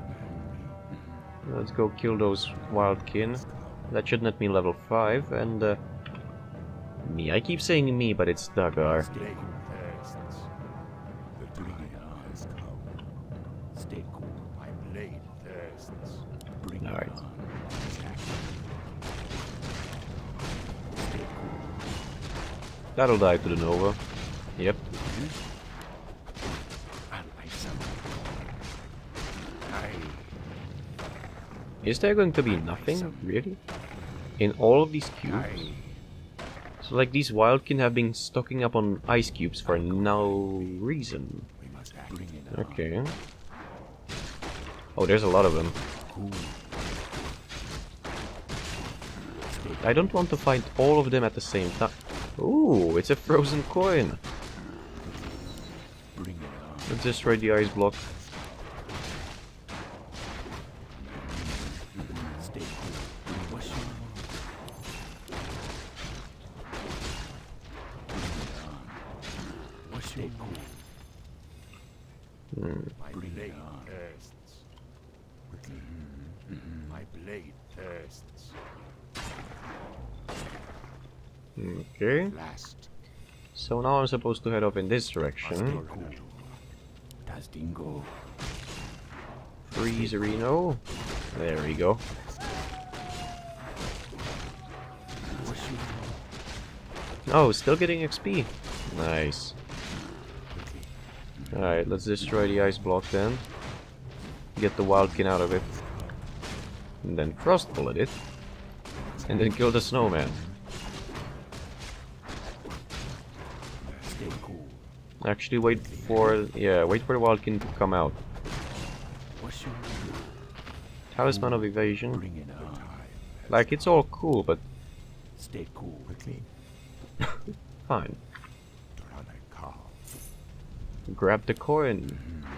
Let's go kill those wildkin. That should net me level five, and uh, me. I keep saying me, but it's Dagar. Alright. That'll die to the Nova. Yep. Is there going to be nothing, really? In all of these cubes? So like these wildkin have been stocking up on ice cubes for no reason. Okay. Oh, there's a lot of them. I don't want to fight all of them at the same time. Ooh, it's a frozen coin. Let's destroy the ice block. Hmm. My blade thirsts. My blade thirsts. Okay. So now I'm supposed to head off in this direction. Freeze Reno. There we go. Oh, still getting X P. Nice. Alright, let's destroy the ice block then. Get the wildkin out of it. And then frost bullet it. And then kill the snowman. Actually wait for... yeah, wait for the wildkin to come out. Talisman of Evasion. Like, it's all cool, but... Stay cool quickly. Fine. Grab the coin.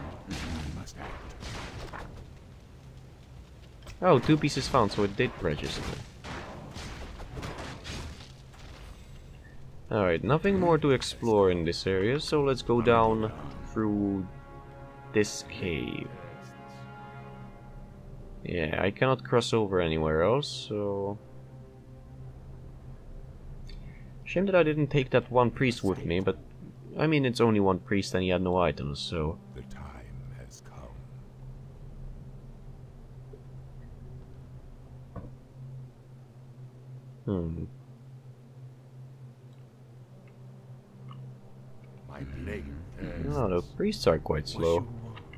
Oh, two pieces found, so it did register. Alright, nothing more to explore in this area, so let's go down through this cave. Yeah, I cannot cross over anywhere else, so... Shame that I didn't take that one priest with me, but... I mean, it's only one priest and he had no items, so... The time has come. Hmm. My blade. No, the priests are quite slow.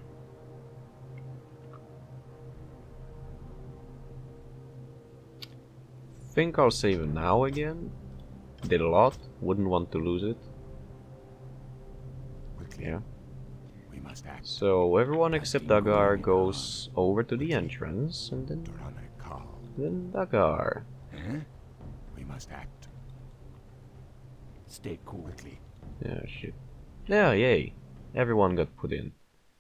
Think I'll save it now again. Did a lot, wouldn't want to lose it. Yeah. We must act. So everyone except Dagar goes over to the entrance, and then then Dagar. Huh? We must act. Stay cool. Quickly. Yeah, shit. Yeah, yay. Everyone got put in.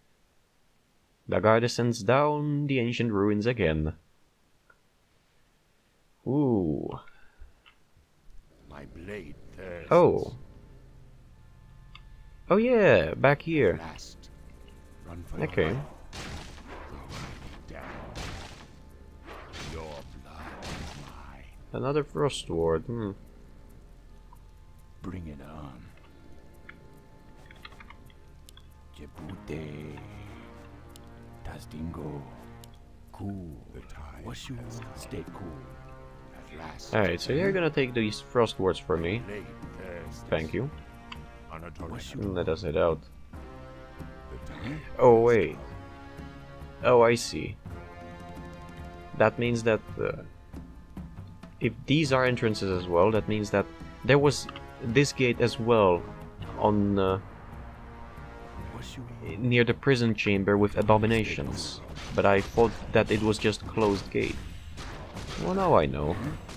Dagar descends down the ancient ruins again. Ooh. My blade thirsts. Oh. Oh yeah, back here. Last. Run for Okay. your life. Down. Your blood is mine. Another frost ward. Hmm. Bring it on. Jebute. Tastingo. Cool. The time. Washu. Stay cool. At last. Alright, so you're gonna take these frost wards for me. Blade thirsts. Thank you. Washu. Let us head out. The time. Oh wait. Oh, I see. that means that uh, if these are entrances as well, that means that there was this gate as well on uh, near the prison chamber with abominations, but I thought that it was just closed gate. Well, now I know.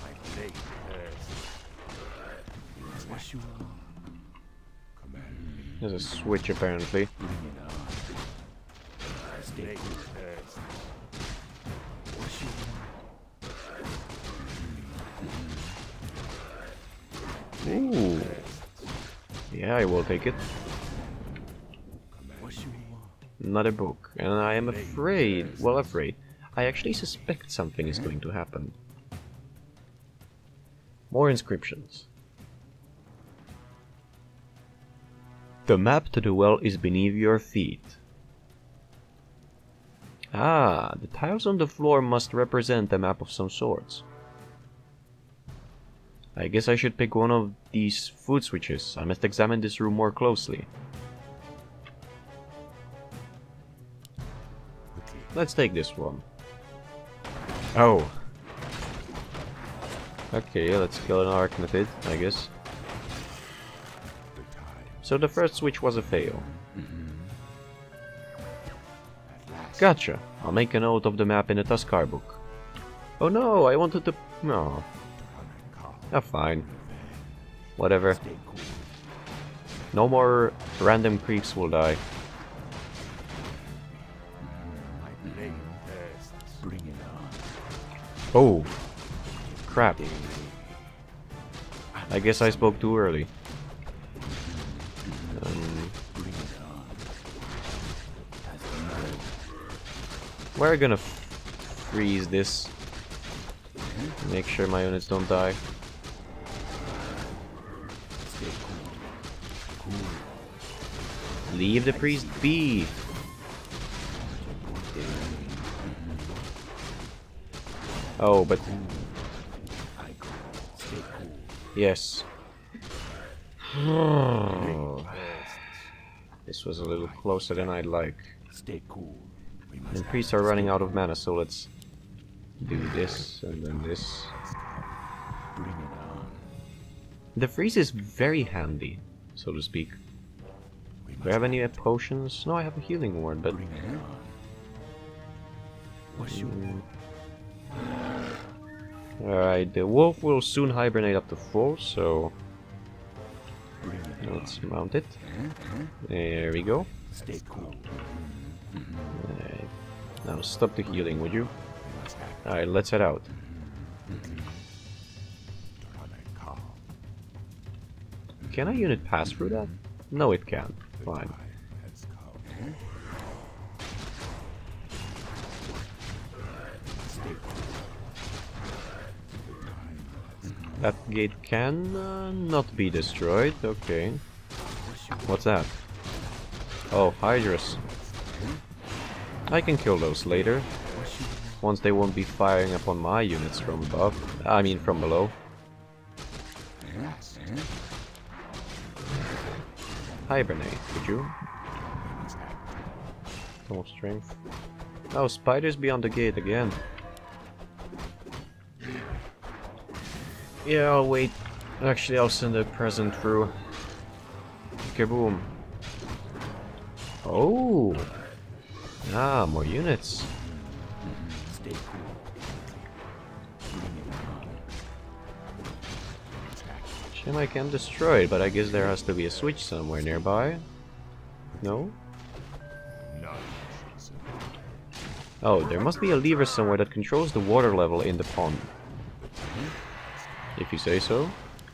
There's a switch apparently. Ooh. Yeah, I will take it. Another book, and I am afraid, well afraid, I actually suspect something is going to happen. More inscriptions. The map to the well is beneath your feet. Ah, the tiles on the floor must represent a map of some sorts. I guess I should pick one of these food switches. I must examine this room more closely. Let's take this one. Oh. Okay, let's kill an Arachnid, I guess. So the first switch was a fail. Gotcha. I'll make a note of the map in the Tuskarr book. Oh no, I wanted to... No. Ah, fine. Whatever. No more random creeps will die. Oh. Crap. I guess I spoke too early. Um, we're gonna f freeze this. Make sure my units don't die. Leave the priest be! Oh, but... Yes. This was a little closer than I'd like. And priests are running out of mana, so let's do this and then this. The freeze is very handy, so to speak. Do I have any uh, potions? No, I have a healing ward, but... Mm. Alright, the wolf will soon hibernate up to full, so... Let's mount it. There we go. Right. Now stop the healing, would you? Alright, let's head out. Can a unit pass through that? No, it can't. Fine. That gate can uh, not be destroyed. Okay. What's that? Oh, Hydras. I can kill those later. Once they won't be firing upon my units from above. I mean from below. Hibernate, could you? No strength. Oh, spiders beyond the gate again. Yeah, I'll wait. Actually, I'll send a present through. Kaboom. Oh! Ah, more units. Shame I can't destroy it, but I guess there has to be a switch somewhere nearby. No? Oh, there must be a lever somewhere that controls the water level in the pond. If you say so.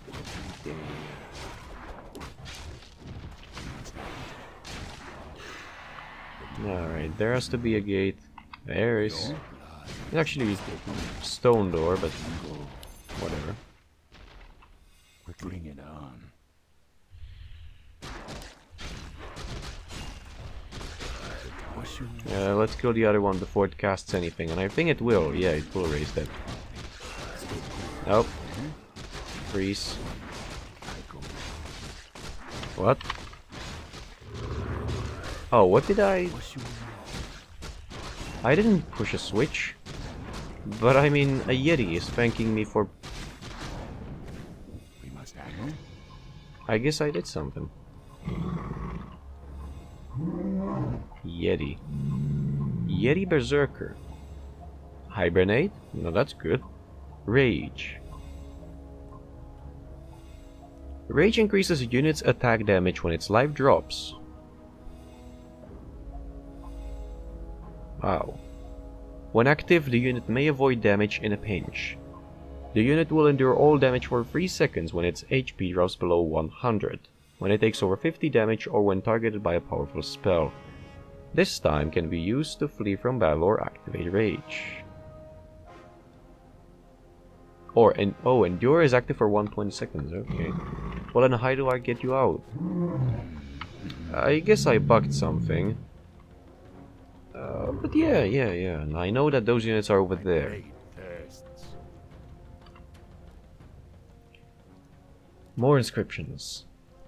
Alright, there has to be a gate. There is. It's actually stone door, but whatever. Bring it on. Uh, let's kill the other one before it casts anything, and I think it will. Yeah, it will raise that. Nope. Freeze. What? Oh, what did I... I didn't push a switch. But I mean, a Yeti is thanking me for... We must act. I guess I did something. Yeti. Yeti Berserker. Hibernate? No, that's good. Rage. Rage increases a unit's attack damage when its life drops. Wow. When active, the unit may avoid damage in a pinch. The unit will endure all damage for three seconds when its H P drops below one hundred, when it takes over fifty damage, or when targeted by a powerful spell. This time can be used to flee from battle or activate Rage. Or, and oh, Endure is active for one hundred twenty seconds, okay. Well, then how do I get you out? I guess I bugged something. Uh, but yeah, yeah, yeah, and I know that those units are over there. More inscriptions.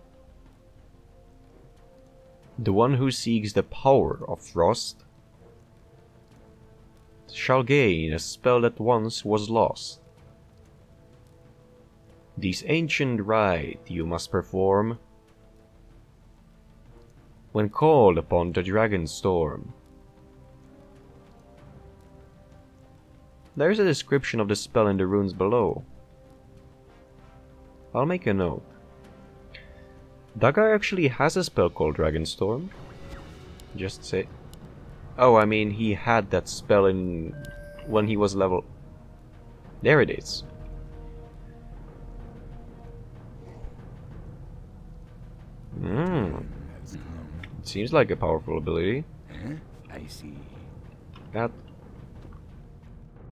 The one who seeks the power of frost shall gain a spell that once was lost. This ancient rite you must perform when called upon the dragon storm. There is a description of the spell in the runes below. I'll make a note. Dagar actually has a spell called Dragonstorm. Just say... Oh, I mean, he had that spell in... when he was level... There it is. Hmm. It seems like a powerful ability. I see. That